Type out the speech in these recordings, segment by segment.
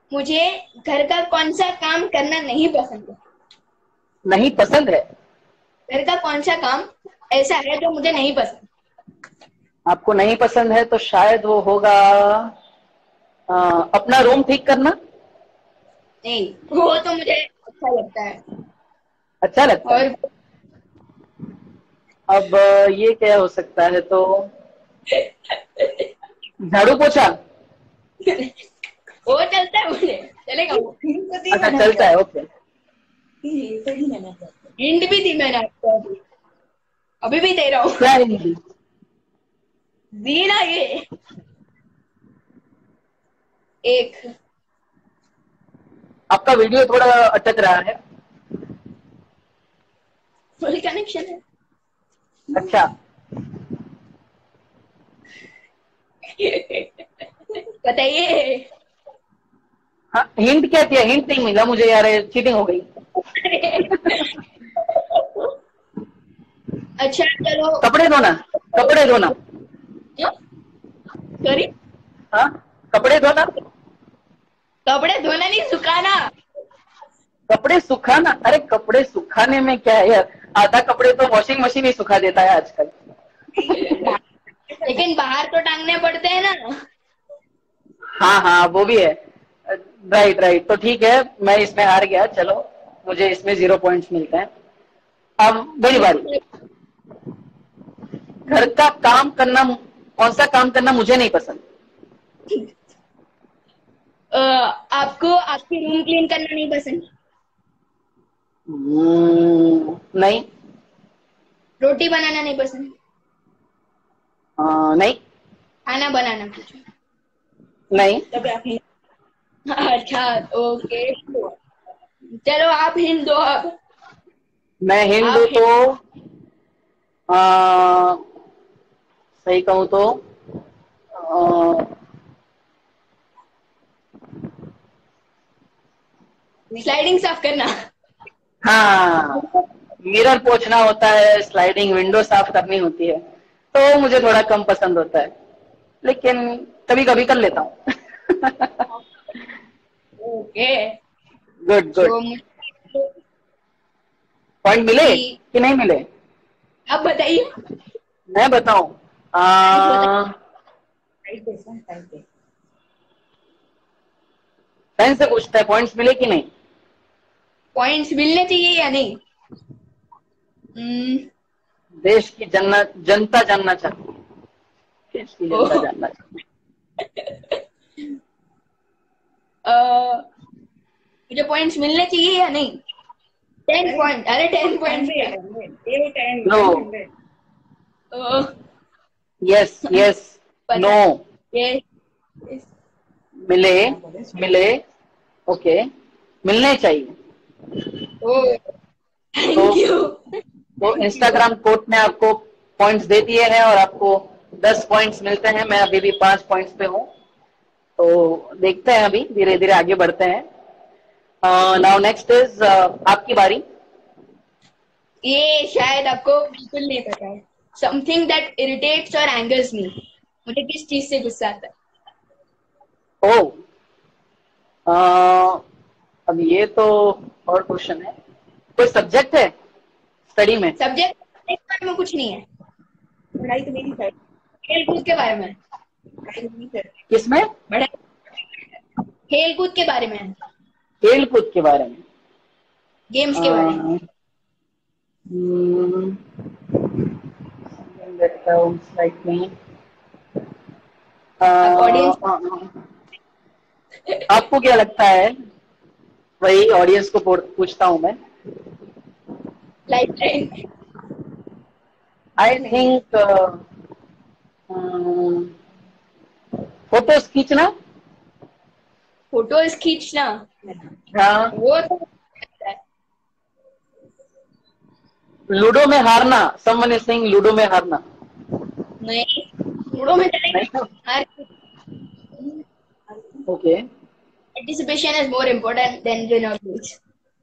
मुझे घर का कौन सा काम करना नहीं पसंद है। नहीं पसंद है? घर का कौन सा काम ऐसा है जो मुझे नहीं पसंद। आपको नहीं पसंद है तो शायद वो होगा अपना रूम ठीक करना। नहीं, वो तो मुझे अच्छा लगता है। अच्छा लगता है। और अब ये क्या हो सकता है? तो झाड़ू पोछा। वो चलता है, मुझे चलेगा वो। अच्छा चलता है, ओके। हिंट भी दी मैंने आपको, अभी अभी भी दे रहा हूँ। क्या हिंदी? दी ना ये एक। आपका वीडियो थोड़ा अटक रहा है। फुल कनेक्शन है। अच्छा। बताइए। हाँ, हिंट क्या दिया? हिंट नहीं मिला मुझे यार, चीटिंग हो गई। अच्छा चलो। कपड़े धोना। कपड़े धोना। सॉरी। हाँ, कपड़े धोना। कपड़े धोना नहीं, सुखाना। कपड़े सुखाना? अरे कपड़े सुखाने में क्या है यार, आधा कपड़े तो वॉशिंग मशीन ही सुखा देता है आजकल। लेकिन बाहर तो टांगने पड़ते हैं ना। हाँ हाँ, वो भी है। राइट राइट, तो ठीक है, मैं इसमें हार गया। चलो, मुझे इसमें 0 पॉइंट्स मिलते हैं। अब मेरी बारी। घर का काम करना, कौन सा काम करना मुझे नहीं पसंद? आपको आपकी रूम क्लीन करना नहीं पसंद। नहीं। रोटी बनाना नहीं पसंद। नहीं। खाना बनाना कुछ। नहीं। तब आप अच्छा, ओके। चलो आप हिंट दो अब। मैं हिंदू आप तो आ, सही कहूँ तो स्लाइडिंग साफ करना। हाँ, मिरर पोछना होता है, स्लाइडिंग विंडो साफ करनी होती है, तो मुझे थोड़ा कम पसंद होता है, लेकिन कभी कभी कर लेता हूँ। ओके। Good good. सो मुझे पॉइंट मिले कि कि नहीं मिले? आप बताइए। मैं बताऊं? आप बताइए। फैन से पूछता है पॉइंट्स मिले कि नहीं। पॉइंट्स मिलने चाहिए या नहीं। हम्म, देश की जनता जानना चाहती है। देश की जनता ओ, जानना चाहती अ, मुझे पॉइंट्स मिलने चाहिए या नहीं। 10 पॉइंट, अरे 10 पॉइंट। है। नो। Yes yes. नो। पता ये। मिले। मिले। ओके। मिलने चाहिए। ओ, तो थैंक यू। तो इंस्टाग्राम कोट ने आपको पॉइंट्स दे दिए हैं और आपको 10 पॉइंट्स मिलते हैं। मैं अभी भी 5 पॉइंट्स पे हूँ, तो देखते हैं, अभी धीरे धीरे आगे बढ़ते हैं। नाउ नेक्स्ट इज आपकी बारी। ये शायद आपको बिल्कुल नहीं पता है। समथिंग दैट इरिटेट्स और एंगर्स मी। मुझे किस चीज से गुस्सा आता है। ओ, अब ये तो और क्वेश्चन है। कोई सब्जेक्ट है स्टडी में? सब्जेक्ट के बारे में कुछ नहीं है। पढ़ाई तो मेरी है। खेल कूद के बारे में। पढ़ाई नहीं करते। किसमें? पढ़ाई खेल कूद के बारे में है। खेल कूद के बारे में? गेम्स के बारे में। uh, hmm, that sounds like me. आप ऑडियंस आपको क्या लगता है? वही ऑडियंस को पूछता हूँ मैं। Lifeline. I think photos खींचना। फोटोज खींचना। हाँ। वो तो लूडो में हारना, समवन इज सेइंग लूडो में हारना। नहीं, लूडो में नहीं। चलेगा हर। Okay. Participation is more important then win और लूज।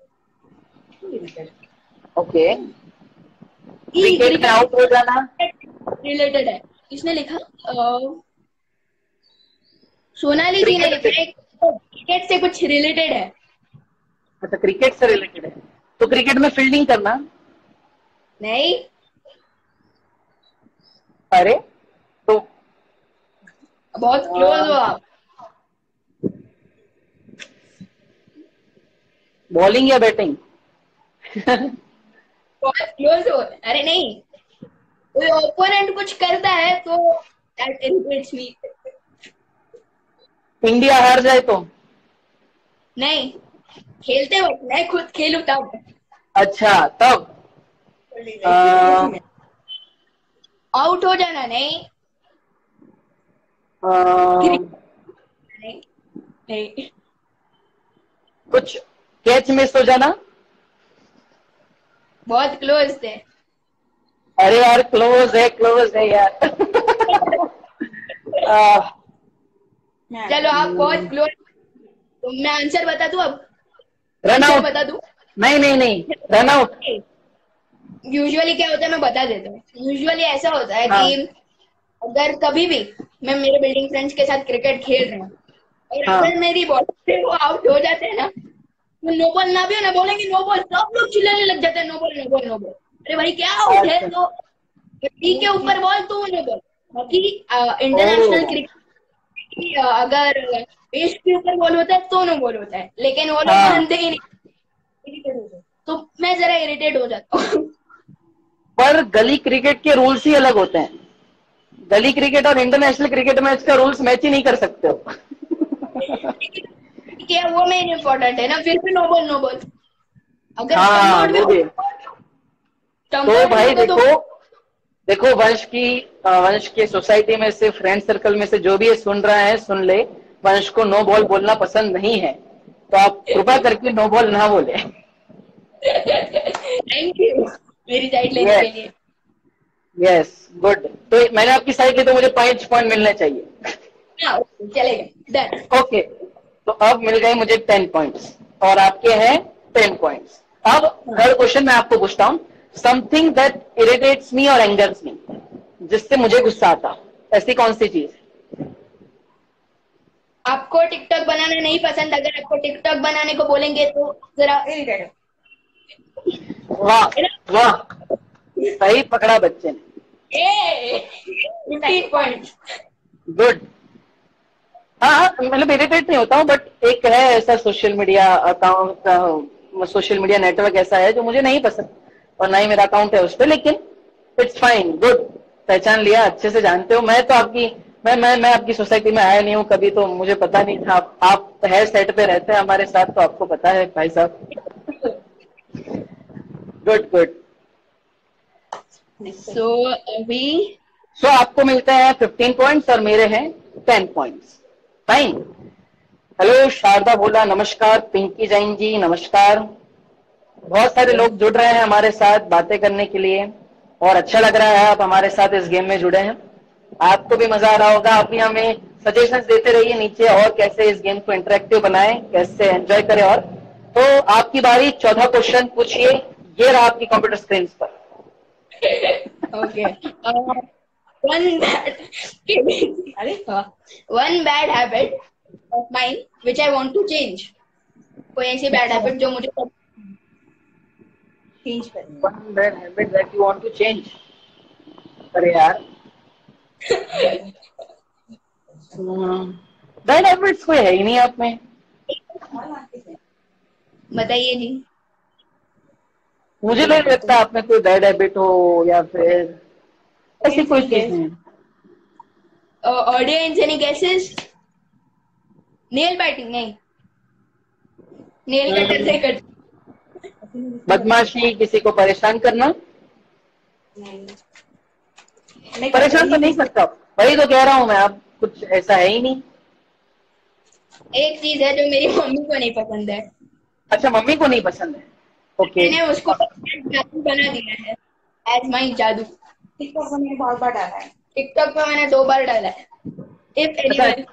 ओके। क्रिकेट में क्रिकेट आउट हो जाना। रिलेटेड है। किसने लिखा? सोनाली जी ने क्रिकेट लिखा है, क्रिकेट क्रिकेट से कुछ रिलेटेड है। अच्छा, क्रिकेट से रिलेटेड है, तो क्रिकेट में फील्डिंग करना? नहीं। अरे तो बहुत क्लोज हो आप। बॉलिंग या बैटिंग? बहुत क्लोज हो। अरे नहीं, कोई ओपोनेंट कुछ करता है तो दैट इरिटेट्स मी। इंडिया हार जाए तो? नहीं, खेलते वक्त मैं खुद खेलूं तब। अच्छा तब। आउट हो जाना नहीं। आ, नहीं नहीं। कुछ कैच मिस हो जाना? बहुत क्लोज थे। अरे यार क्लोज है यार। आ, चलो आप बहुत क्लोज। तो मैं आंसर बता दूं अब? Run answer out? बता दूं? नहीं नहीं नहीं, रन आउट। यूजुअली क्या होता है मैं बता देता हूँ। यूजुअली ऐसा होता है हाँ कि अगर कभी भी मैं मेरे बिल्डिंग फ्रेंड्स के साथ क्रिकेट खेल रहा हूँ और हाँ अगर मेरी बॉल से वो आउट हो जाते हैं ना, तो नो बॉल ना भी हो ना, बोलेंगे नो बॉल, सब लोग चिल्लाने लग जाते हैं no ball no ball no ball. अरे भाई क्या आउट है? अच्छा। तो ठीक के ऊपर बॉल तो नो बॉल। बाकी इंटरनेशनल ओ क्रिकेट अगर पेस के ऊपर बॉल होता है तो नो बॉल होता है, लेकिन वो लोग हाँ, मानते ही नहीं। तो मैं जरा इरिटेट हो जाता हूँ। पर गली क्रिकेट के रूल्स ही अलग होते हैं। गली क्रिकेट और इंटरनेशनल क्रिकेट में इसका रूल्स मैच ही नहीं कर सकते हो। ठीक है, वो मेन इम्पोर्टेंट है ना, फिर भी नो बॉल नो बॉल। अगर स्टम्प हाँ आउट भी वो भी। स्टम्प तो आउट भी भाई होगा तो देखो, देखो वंश की सोसाइटी में से, फ्रेंड सर्कल में से जो भी ये सुन रहा है सुन ले, वंश को नो बॉल बोलना पसंद नहीं है, तो आप कृपा करके नो बॉल ना बोले। थैंक यू मेरी साइड लेने के यस लिए। Yes, good. तो मैंने आपकी साइड ली तो मुझे 5 पॉइंट मिलने चाहिए। हाँ चलेगा, डन। ओके, तो अब मिल गए मुझे 10 पॉइंट्स और आपके हैं 10 पॉइंट्स। अब थर्ड क्वेश्चन मैं आपको पूछता हूँ, समथिंग दैट इरिटेट्स मी और एंगर्स मी, जिससे मुझे गुस्सा आता, ऐसी कौन सी चीज? आपको टिकटॉक बनाना नहीं पसंद, अगर आपको टिकटॉक बनाने को बोलेंगे तो जरा इरिटेट वाह है ना। वाह, सही पकड़ा बच्चे ने। 15 पॉइंट। गुड। हाँ हाँ, मतलब इरिटेट नहीं होता हूँ, बट एक है ऐसा social media account, social media network ऐसा है जो मुझे नहीं पसंद, और ना ही मेरा अकाउंट है उस पर, लेकिन इट्स फाइन, गुड। पहचान लिया, अच्छे से जानते हो। मैं तो आपकी मैं आपकी सोसाइटी में आया नहीं हूँ कभी, तो मुझे पता नहीं था आप हेयर सेट पे रहते हैं हमारे साथ, तो आपको पता है भाई साहब। Good good. सो अभी सो आपको मिलते हैं 15 पॉइंट्स और मेरे हैं 10 points. Fine. Hello Sharda Bhola नमस्कार, पिंकी जैन जी नमस्कार। बहुत सारे लोग जुड़ रहे हैं हमारे साथ बातें करने के लिए, और अच्छा लग रहा है आप हमारे साथ इस गेम में जुड़े हैं। आपको भी मजा आ रहा होगा। आप भी हमें सजेशंस देते रहिए नीचे, और कैसे इस गेम को इंटरेक्टिव बनाएं, कैसे एंजॉय करें। और तो आपकी बारी, 14 क्वेश्चन पूछिए। ये रहा आपकी कंप्यूटर स्क्रीन पर। ओके। वन बैड अरे one bad habit of mine which I want to change. कोई ऐसी बैड हैबिट जो मुझे चेंज करनी है। One bad habit that you want to change. अरे यार, बैड हैबिट्स कोई है ही नहीं आप में। बताइए जी। मुझे नहीं लगता आप में कोई बैड हैबिट हो, या फिर ऐसी कोई चीज नहीं। Audience any guesses? Nail biting नहीं, नेल कटर से कट। बदमाशी, किसी को परेशान करना। नहीं परेशान तो नहीं करता, वही तो कह रहा हूँ मैं, आप कुछ ऐसा है ही नहीं। एक चीज है जो मेरी मम्मी को नहीं पसंद है। अच्छा, मम्मी को नहीं पसंद है। ओके। मैंने उसको जादू बना दिया है, एज माई जादू। टिकटॉक पे मैंने बहुत बार डाला है, टिकटॉक पे मैंने 2 बार डाला है। इफ अच्छा, anyone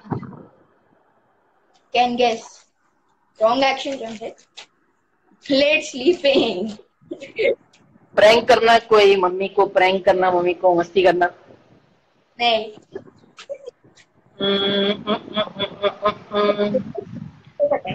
can guess, wrong action जो है, लेट स्लीपिंग। प्रैंक करना, कोई मम्मी को प्रैंक करना, मम्मी को मस्ती करना। नहीं।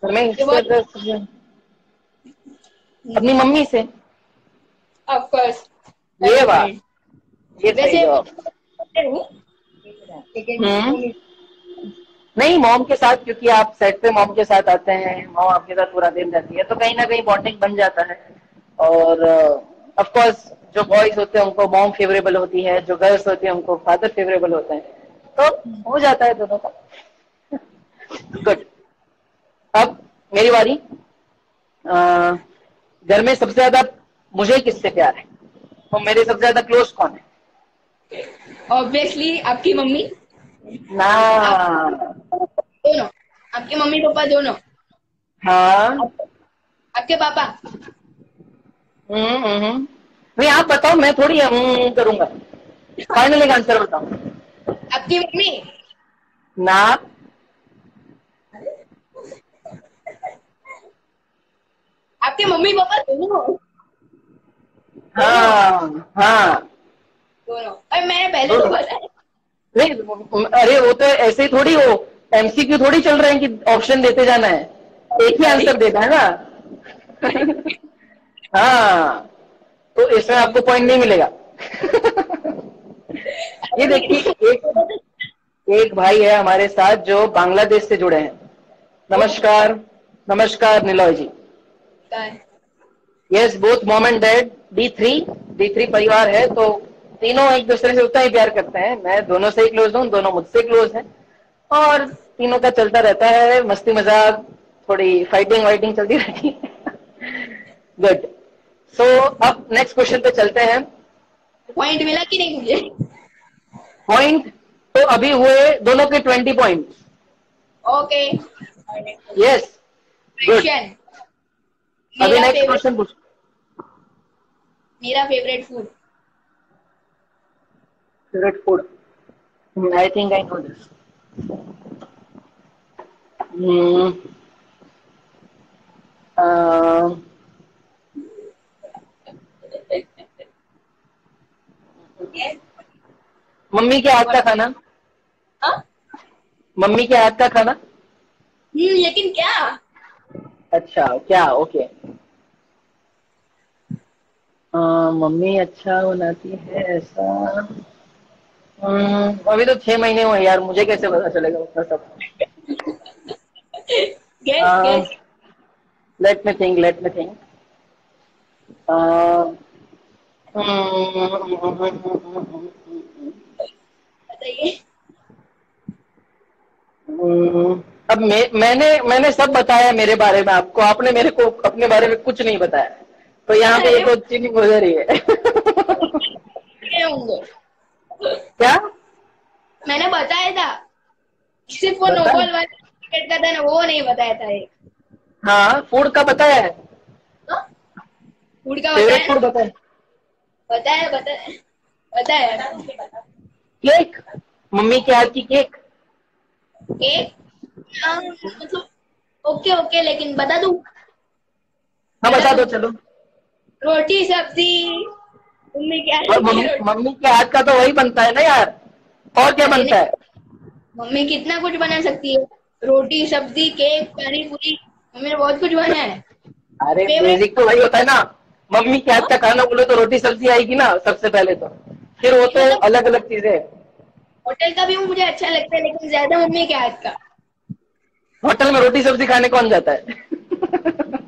मैं ये बहुत अपनी मम्मी से। Of course. ये बात, ये सही वैसे जवाब। हूँ लेकिन नहीं, मॉम के साथ, क्योंकि आप सेट पे मॉम के साथ आते हैं, मॉम आपके साथ पूरा दिन रहती है, तो कहीं ना कहीं बॉन्डिंग बन जाता है। और ऑफ कोर्स जो बॉयज होते हैं उनको मॉम फेवरेबल होती है, जो गर्ल्स होती है उनको फादर फेवरेबल होते हैं, तो हो जाता है दोनों का। गुड। अब मेरी बारी। घर में सबसे ज्यादा मुझे किससे प्यार है, तो मेरे सबसे ज्यादा क्लोज कौन है? ऑब्वियसली आपकी मम्मी। ना। दोनों, आपके मम्मी पापा दोनों। हाँ। आपके पापा। नहीं, आप बताओ, मैं थोड़ी करूंगा। फाइनल आंसर बताओ। आपकी मम्मी। ना। आपके मम्मी पापा दोनों। हाँ हाँ। दोनों, और मैंने पहले तो दोनों। बताया। नहीं, अरे वो तो ऐसे ही थोड़ी, हो एमसीक्यू थोड़ी चल रहे हैं कि ऑप्शन देते जाना है, एक ही आंसर देता है ना। हाँ, तो इसमें आपको पॉइंट नहीं मिलेगा। ये देखिए, एक भाई है हमारे साथ जो बांग्लादेश से जुड़े हैं। नमस्कार, नमस्कार Niloy ji. Yes, both mom and dad D three परिवार है, तो तीनों एक दूसरे से उतना ही प्यार करते हैं। मैं दोनों से ही क्लोज हूँ, दोनों मुझसे क्लोज हैं, और तीनों का चलता रहता है मस्ती मजाक, थोड़ी फाइटिंग वाइटिंग चलती रहती है। गुड। सो अब नेक्स्ट क्वेश्चन पे चलते हैं। पॉइंट मिला कि नहीं मुझे? पॉइंट तो अभी हुए दोनों के 20 point. Okay. Yes, good. Question. अभी मेरा नेक्स्ट फेवरेट क्वेश्चन पूछ। मेरा favourite food. Favourite food, I think I know this. Mummy के हाथ का खाना। हाँ? मम्मी के हाथ का खाना। लेकिन क्या? अच्छा, क्या? ओके। मम्मी अच्छा बनाती है ऐसा। अभी तो 6 महीने हुए यार, मुझे कैसे पता चलेगा उतना सब। Guess guess. Let me think, let me think. बताइए। अब मैंने सब बताया मेरे बारे में आपको, आपने मेरे को अपने बारे में कुछ नहीं बताया, तो यहाँ पे ये अरे तो चीटिंग हो जा रही है। ये होंगे। क्या मैंने बताया था, सिर्फ वो बता? नोबल वाला क्रिकेट का था ना, वो नहीं बताया था एक। हाँ, फूड का बताया है, फूड का फेवरेट बताया फूड ना। बताया। बताया बताया बताया। केक, मम्मी के हाथ की केक। केक। मतलब ओके ओके, लेकिन हाँ, बता बता दूं। दो चलो। रोटी सब्जी, मम्मी क्या और की मम्मी रोटी। मम्मी के हाथ का तो वही बनता है ना यार, और क्या अरे बनता नहीं, है? मम्मी कितना कुछ बना सकती है। रोटी सब्जी केक पानी पूरी, मम्मी ने बहुत कुछ बनाया है। अरे फेवरेट। बेसिक तो वही होता है ना, मम्मी के हाथ का खाना बोलो तो रोटी सब्जी आएगी ना सबसे पहले तो, फिर वो तो मतलब अलग अलग चीजें। होटल का भी मुझे अच्छा लगता है, लेकिन ज्यादा मम्मी के हाथ का। होटल में रोटी सब्जी खाने कौन जाता है?